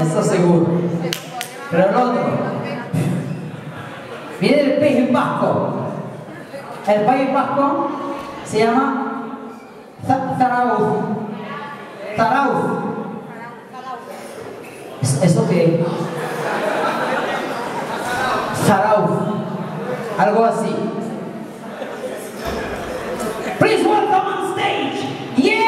Eso seguro. Pero el otro. Viene el País Vasco. El País Vasco se llama Zarauz. Zarauz. ¿Esto qué es? Zarauz. Algo así. Please welcome on stage. Yeah!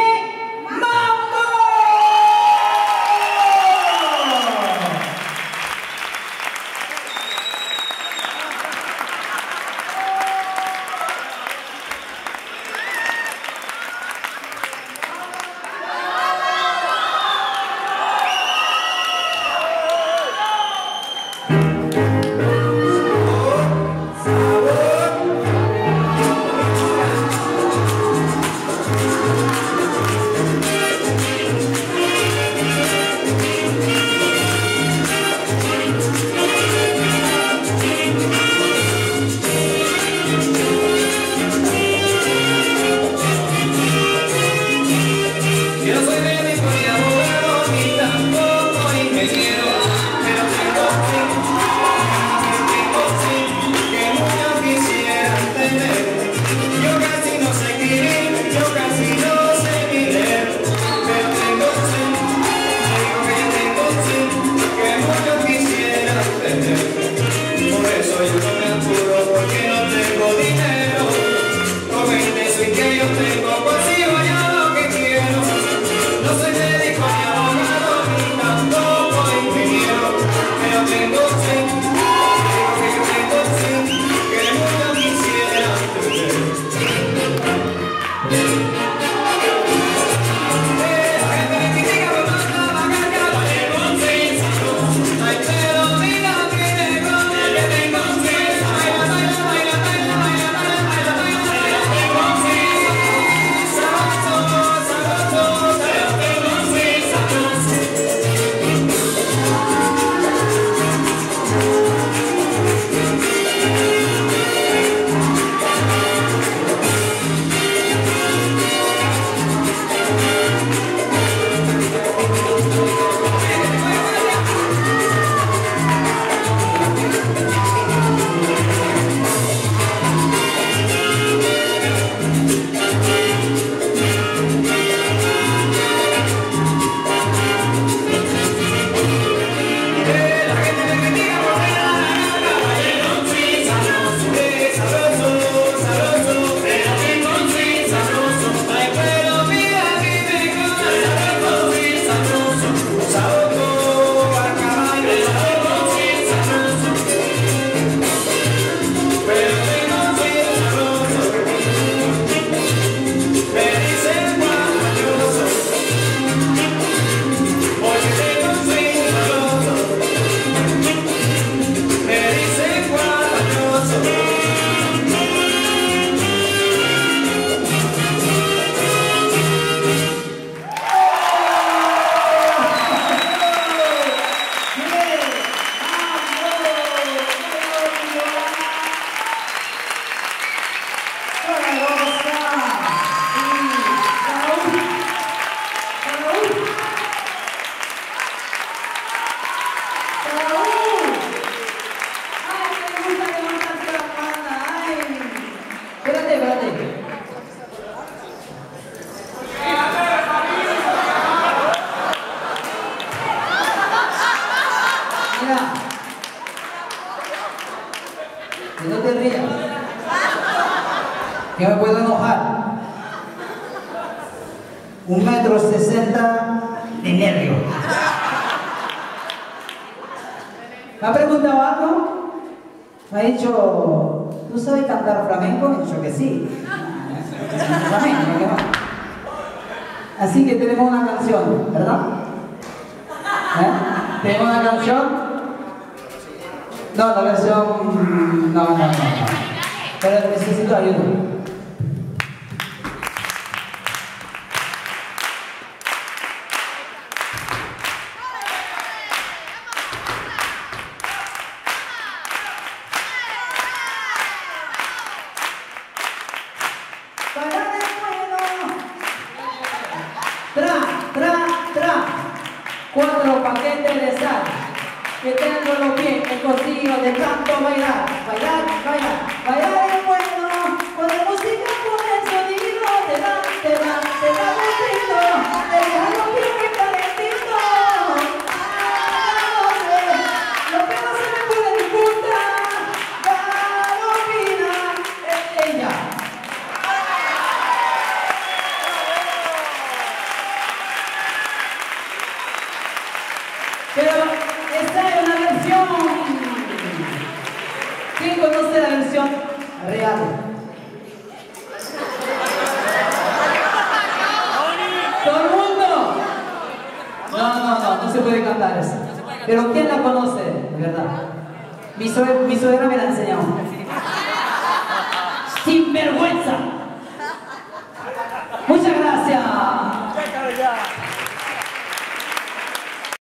Y no te rías, que me puedo enojar. 1,60 m de nervio. ¿Me ha preguntado algo? Me ha dicho, ¿tú sabes cantar flamenco? He dicho que sí. Flamenco, ¿qué más? Así que tenemos una canción, ¿verdad? ¿Tenemos una canción? No, la versión... No. Pero necesito ayuda. 4 paquetes de sal, que tengo los pies escocidos de tanto bailar, bailar, bailar, bailar es bueno, con la música, con el sonido, te da gustito, te deja los pies muy calentitos. Lo que no se me puede disfrutar, Carolina es ella. Pero esta es una versión. ¿Quién conoce la versión real? ¿Todo el mundo? No se puede cantar eso. Pero ¿quién la conoce? De verdad. Mi suegra me la enseñó. Sin vergüenza.